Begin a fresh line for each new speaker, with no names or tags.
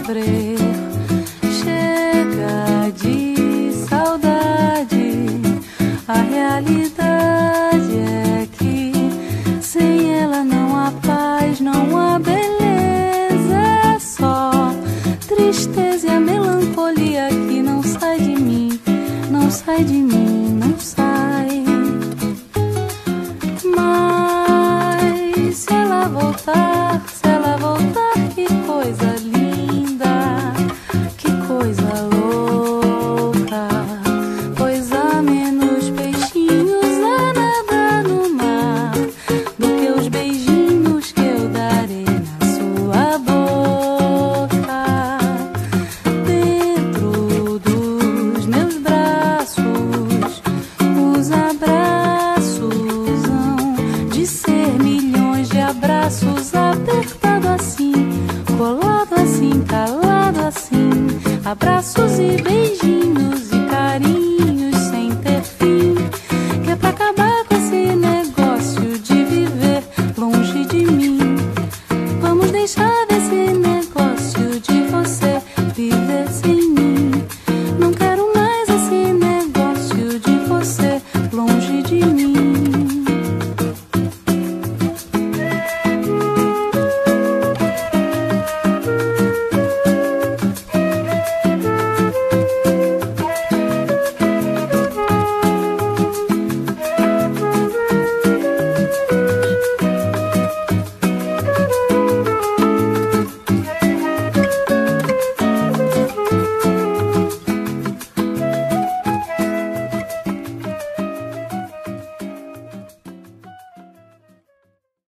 sofrer. Chega de saudade, a realidade é que sem ela não há paz, não há beleza, é só tristeza e a melancolia que não sai de mim, não sai de mim, não sai. Mas se ela voltar, que coisa linda, que coisa louca, pois há menos peixinhos a nadar no mar do que os beijinhos que eu darei na sua boca. Dentro dos meus braços, os abraços hão de ser milhões de abraços, apertado assim, colado assim, calado assim, abraço